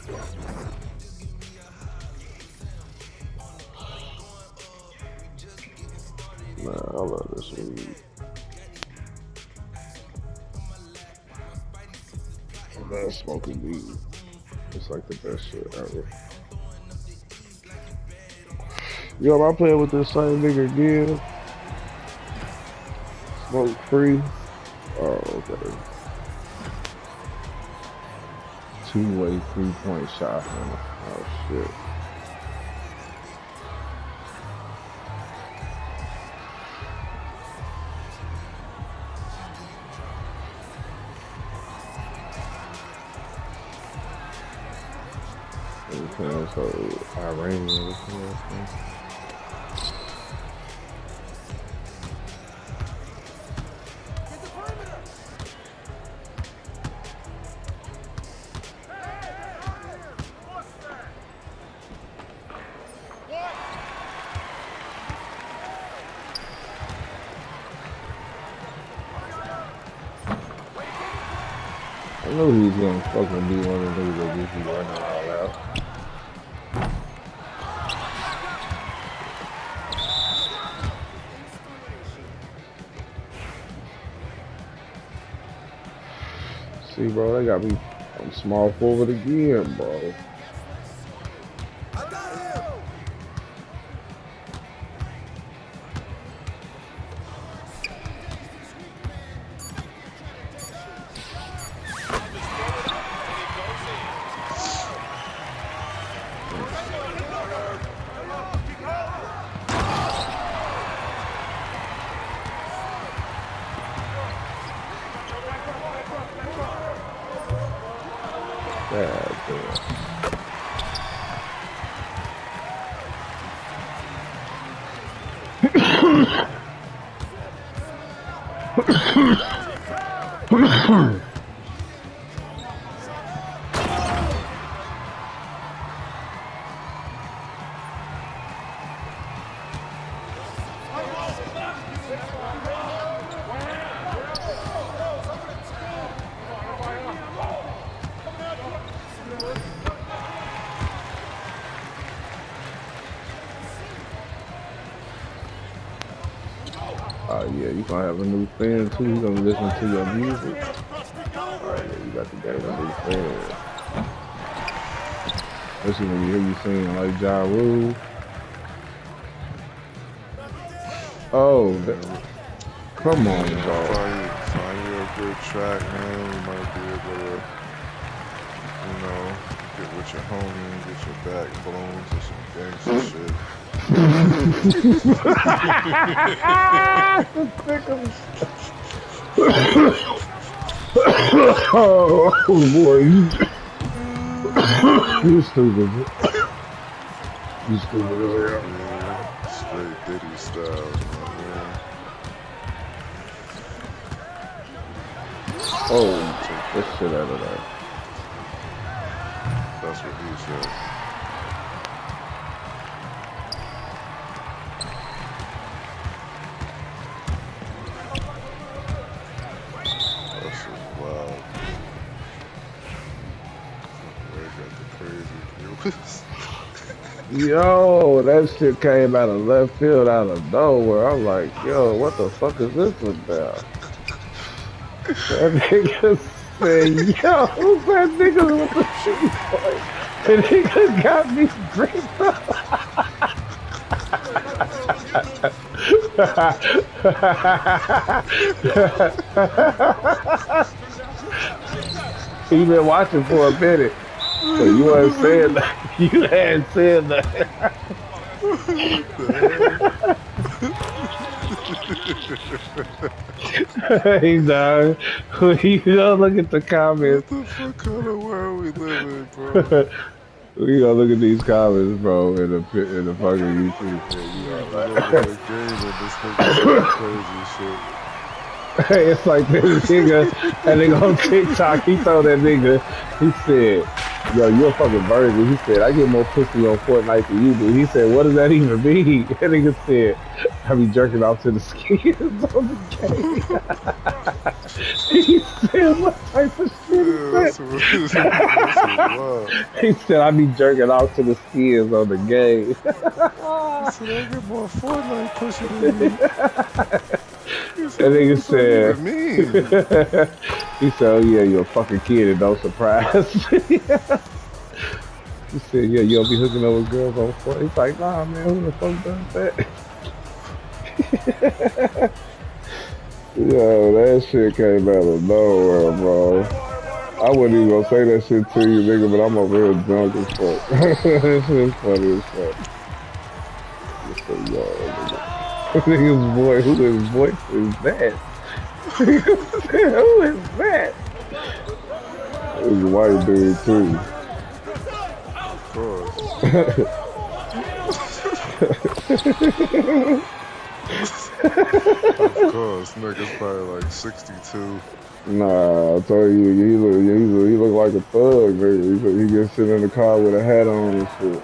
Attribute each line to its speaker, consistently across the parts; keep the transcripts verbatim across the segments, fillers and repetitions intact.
Speaker 1: Nah, I love this weed. I love smoking weed. It's like the best shit ever. Yo, am I playing with this same nigga again? Smoke free. Oh, okay. Two-way three-point shot. Man. Oh, shit. Okay, so Iranian. I knew he was gonna fucking be one of the niggas that just be running all out. See, bro, they got me on small forward again, bro. God damn. Oh yeah, you gonna have a new fan too. You gonna listen to your music. Oh yeah, you got to get a new fan. Especially when you hear you sing like Ja Rule. Oh, that, come on, bro.
Speaker 2: Find, find you a good track, man. You might be able to, you know, get with your homie, get your back blown to some gangster shit.
Speaker 1: Oh boy, you, you stupid. You stupid as hell.
Speaker 2: Yeah, straight Diddy style, man.
Speaker 1: Oh, take this shit out of there.
Speaker 2: That's what he said.
Speaker 1: Yo, that shit came out of left field, out of nowhere. I'm like, yo, what the fuck is this about? That nigga said, yo, who's that nigga with the shoe boy? The nigga got me briefed up. He been watching for a minute. So you weren't saying that. You hadn't said that. Hey, dog. You don't look at the comments.
Speaker 2: What the fuck kind of world we live in, bro?
Speaker 1: We gonna look at these comments, bro, in the in the fucking YouTube shit. You know, like,
Speaker 2: this nigga crazy shit.
Speaker 1: It's like this nigga, that nigga on TikTok, he told that nigga, he said, yo, you're a fucking virgin. He said, I get more pussy on Fortnite than you do. He said, what does that even mean? That nigga said, I be jerking off to the skins on the game. He said, what type of shit
Speaker 2: Yeah,
Speaker 1: is
Speaker 2: that's
Speaker 1: that?
Speaker 2: what it is. That's wild.
Speaker 1: He said, I be jerking off to the skins on the game.
Speaker 2: He said, I get more Fortnite pussy than you. He
Speaker 1: That
Speaker 2: said, what
Speaker 1: nigga
Speaker 2: does that even
Speaker 1: said,
Speaker 2: mean?
Speaker 1: he said, oh yeah, you're a fucking kid and no surprise. He said, yeah, you don't be hooking up with girls on Fortnite. He's like, nah, man, who the fuck does that? Yo, that shit came out of nowhere, bro. I wasn't even gonna say that shit to you, nigga, but I'm over here drunk as fuck. That shit's funny as fuck. Just say, yo, nigga. Nigga's boy, who is voice is that? Who is that? It's a white dude, too.
Speaker 2: Of course. Of course, nigga's probably like sixty-two.
Speaker 1: Nah, I told you, he look, he look, he look like a thug, nigga. He, look, he just sitting in the car with a hat on and shit.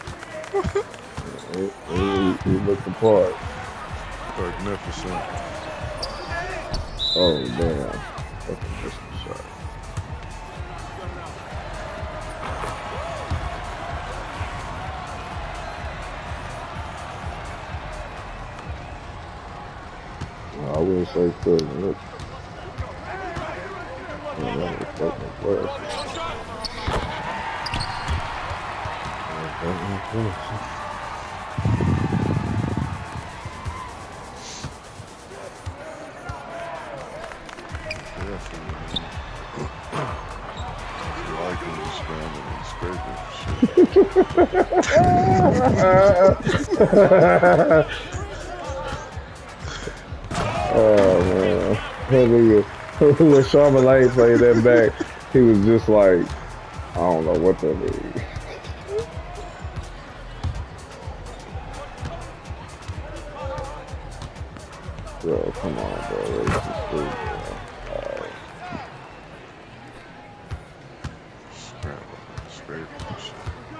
Speaker 1: he, he, he looked the part.
Speaker 2: Magnificent.
Speaker 1: Oh, damn. Fucking missed the shot. I wouldn't say couldn't look. Man, that was fucking impressive. Oh man, when Charlemagne played that back, he was just like, I don't know what that means. Bro, come on, bro. This is cool, bro. Right.
Speaker 2: Scramble, scrape, shit.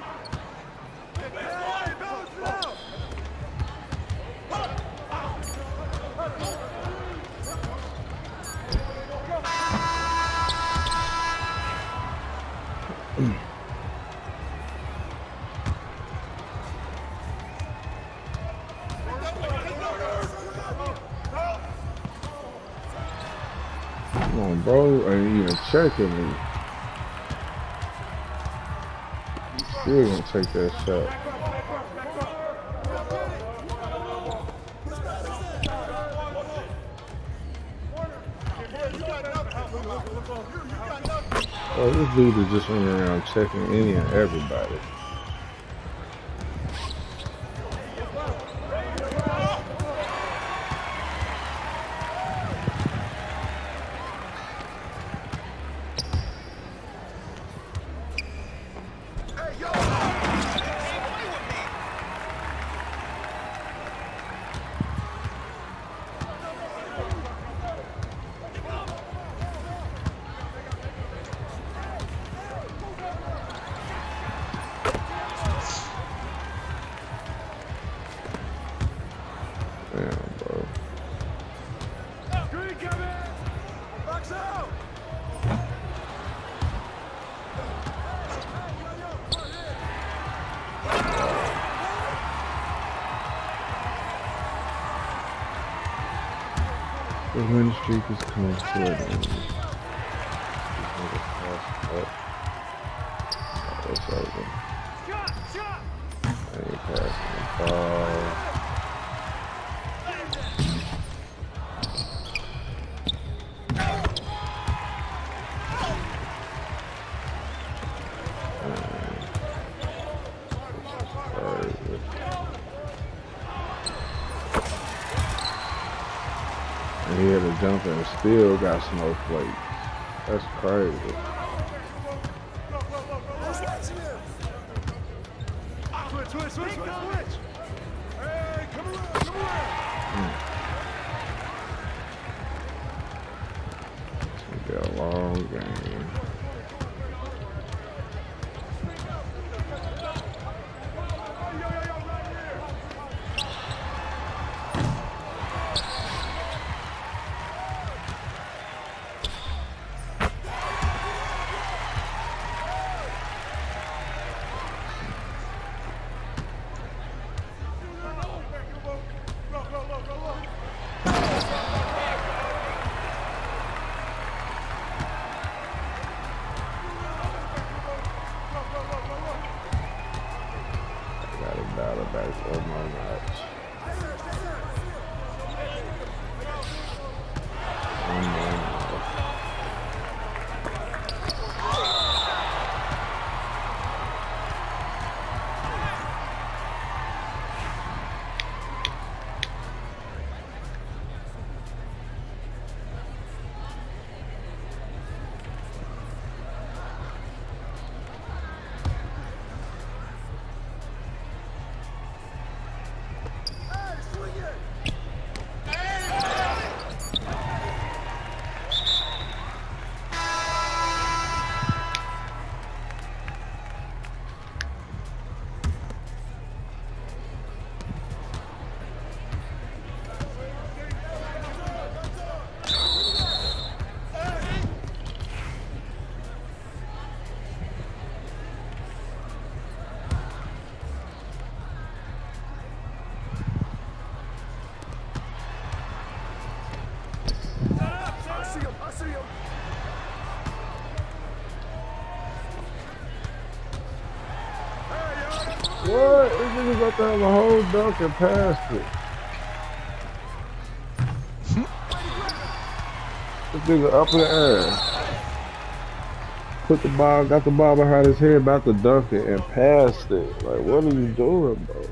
Speaker 1: Come on, bro. Ain't even checking me. Still gonna take that shot. Oh, this dude is just running around checking any and everybody. Damn, bro. The win streak is coming to an end. It's over. And he passing the ball. And he had to jump and still got snowflakes. That's crazy.
Speaker 3: Switch, switch, switch, switch. Hey, come around, come around.
Speaker 1: Mm. It's gonna be a long game. What? This nigga's about to have a whole dunk and pass it. This nigga up in the air. Put the ball, got the ball behind his head, about to dunk it and passed it. Like, what are you doing, bro?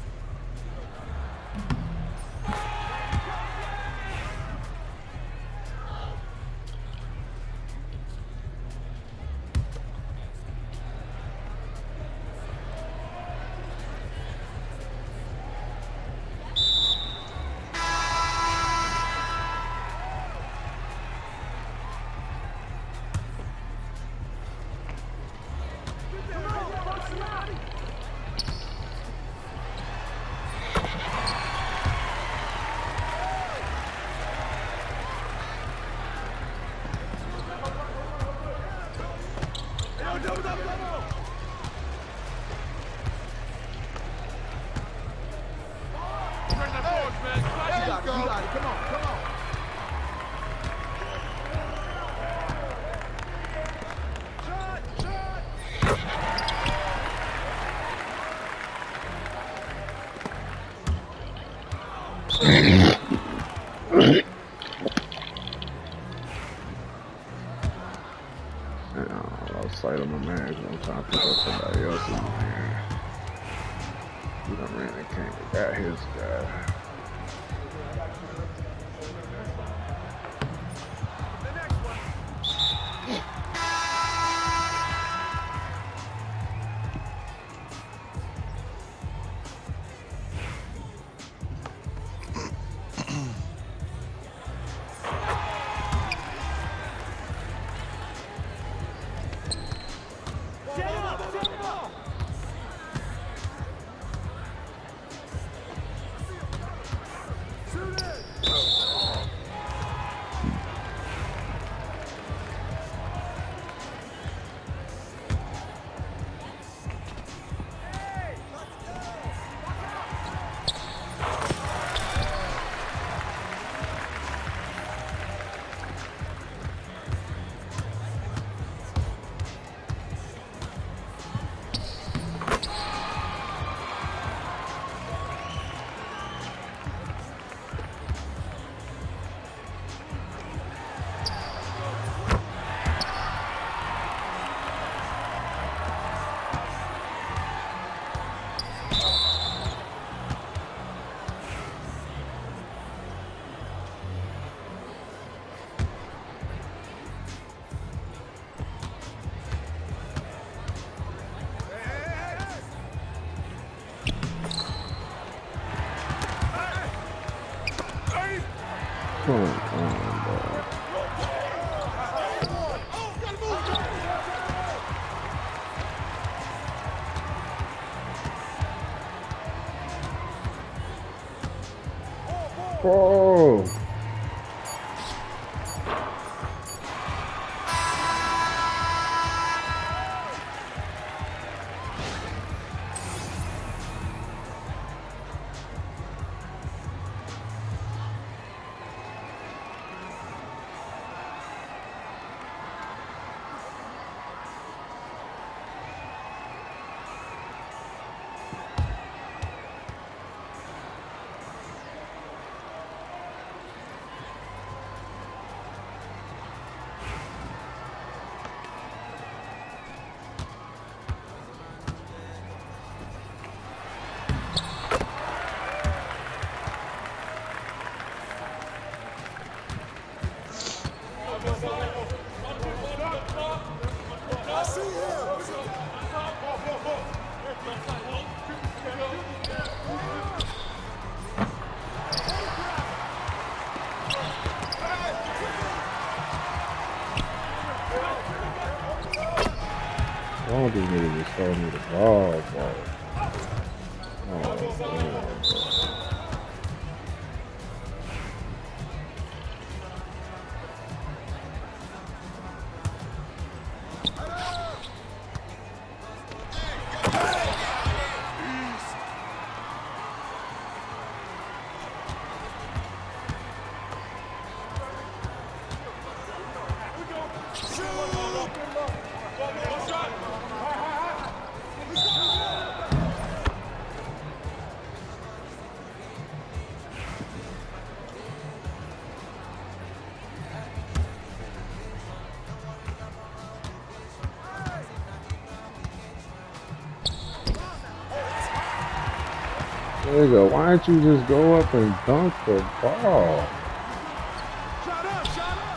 Speaker 1: Sight on my man, I'm trying to pick up somebody else in here. You know, man, they came and got his guy. Come on, bro. Bro. All these niggas just throwing me the ball, bro. Oh, man, bro. Nigga, why don't you just go up and dunk the ball?
Speaker 3: Shot up, shot up.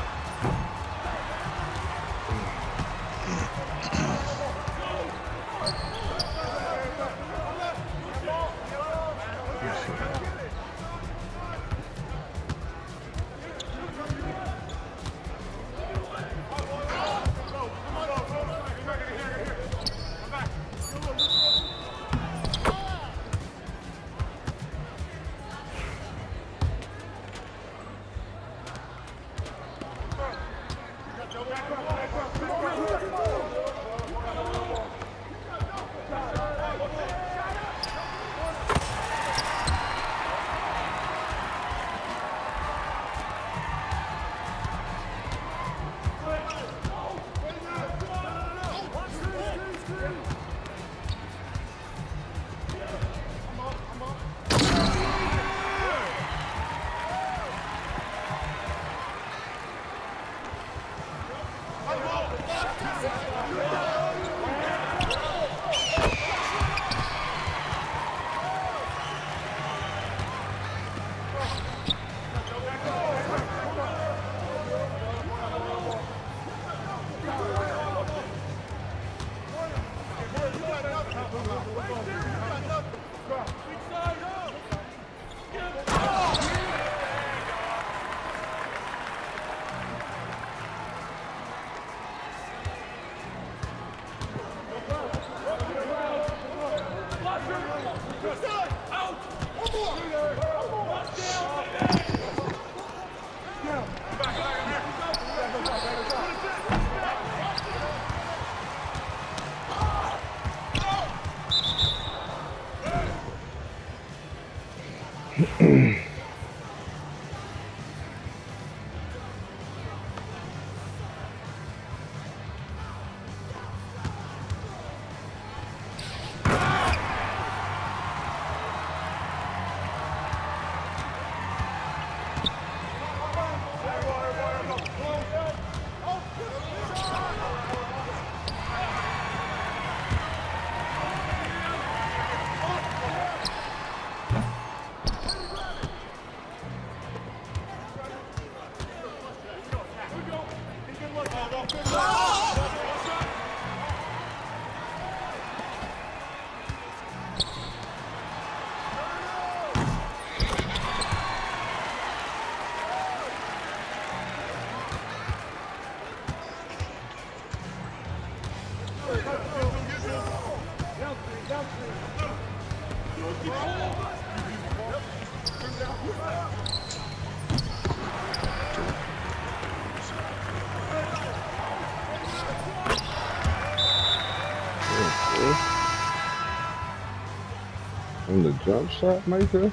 Speaker 1: I'm the jump shot maker.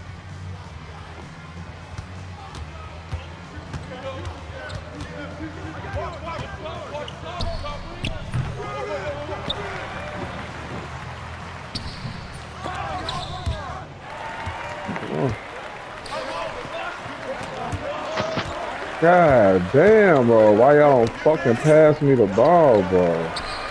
Speaker 1: Oh. God damn, bro. Why y'all don't fucking pass me the ball, bro?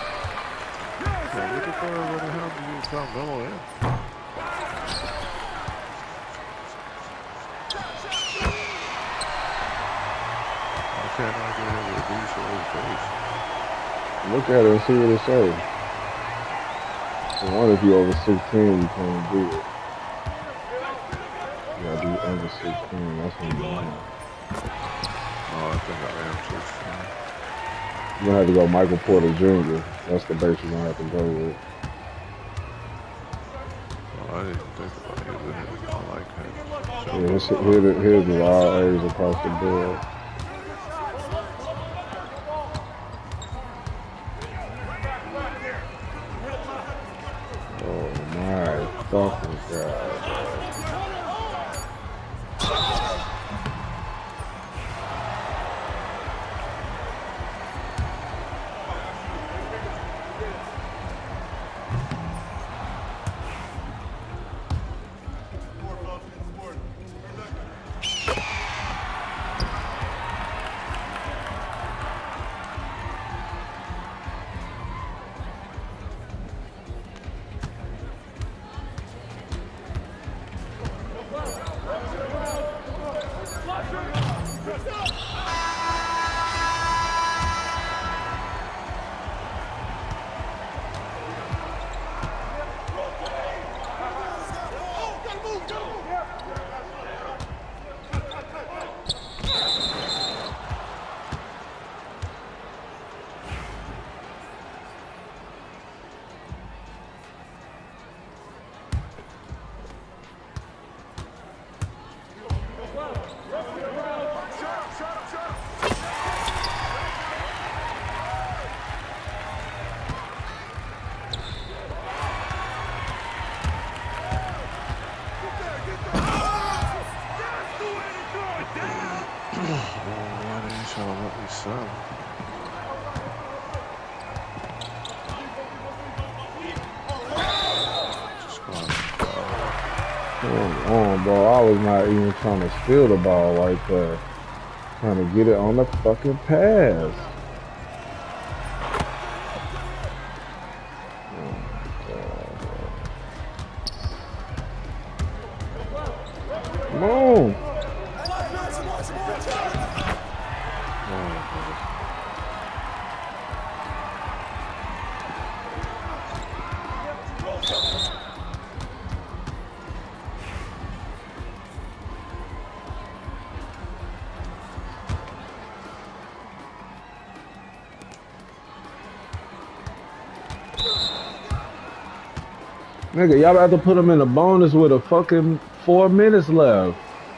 Speaker 1: Look at it and see what it says. I wonder if you over sixteen, you can't do it. You gotta be under sixteen, that's when you win.
Speaker 2: Oh, I think I am sixteen.
Speaker 1: You're gonna have to go Michael Porter Junior That's the base you're gonna have to go with.
Speaker 2: Oh, I didn't think about it. I like him.
Speaker 1: Yeah, here's, here's, here's the all A's across the board. Oh my fucking God. Come on, bro. I was not even trying to steal the ball like that. Trying to get it on the fucking pass. Come on. Nigga, y'all about to put him in a bonus with a fucking four minutes left.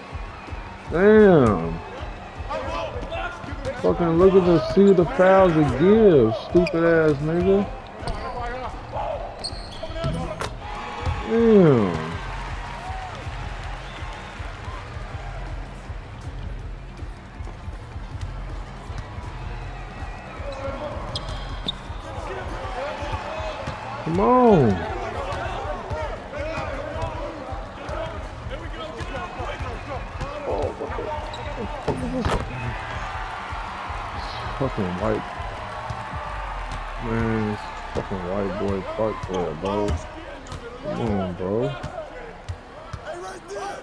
Speaker 1: Damn. Fucking look at the see the fouls it gives, stupid ass nigga. Damn. Come on. Fucking white man, this fucking white boy park there, bro. Come on, bro.
Speaker 3: Hey, right there.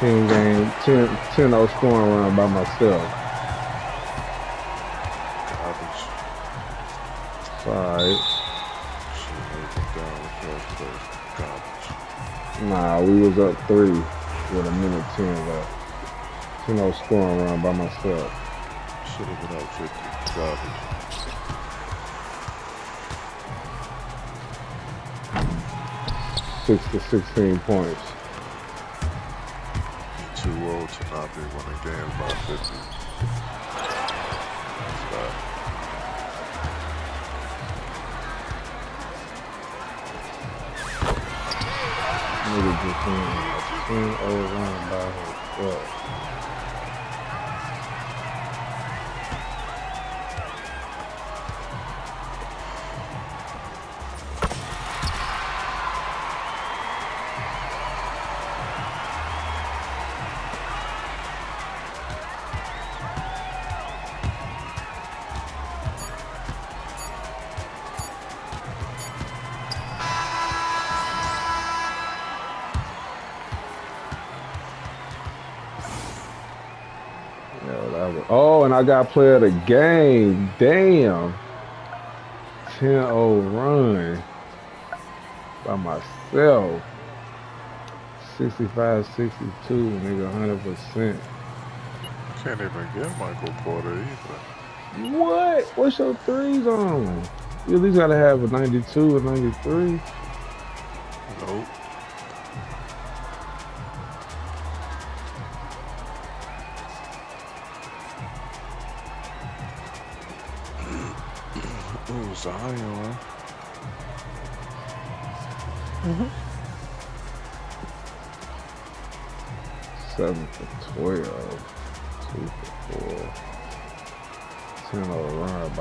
Speaker 1: ten game, ten, ten oh scoring run by myself.
Speaker 2: Garbage.
Speaker 1: Alright.
Speaker 2: Shit, laid them down the first place. Garbage.
Speaker 1: Nah, we was up three with a minute ten left. ten oh scoring run by myself.
Speaker 2: Should have been up fifty. Garbage.
Speaker 1: Six to sixteen points.
Speaker 2: Too old to not be winning games by fifty. That's bad.
Speaker 1: Nigga just in a ten oh run by himself. Oh, and I got player of the game. Damn. ten oh run by myself. sixty-five sixty-two, nigga, one hundred percent.
Speaker 2: Can't even get Michael Porter either.
Speaker 1: What? What's your threes on? You at least gotta have a ninety-two or ninety-three.
Speaker 2: Nope. Ooh, Zion.
Speaker 1: Mm-hmm. seven for twelve. two for four. ten oh run.